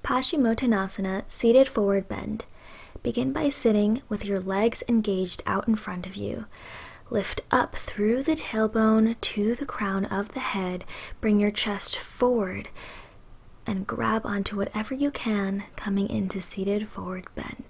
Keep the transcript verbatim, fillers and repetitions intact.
Paschimottanasana, seated forward bend. Begin by sitting with your legs engaged out in front of you. Lift up through the tailbone to the crown of the head. Bring your chest forward and grab onto whatever you can, coming into seated forward bend.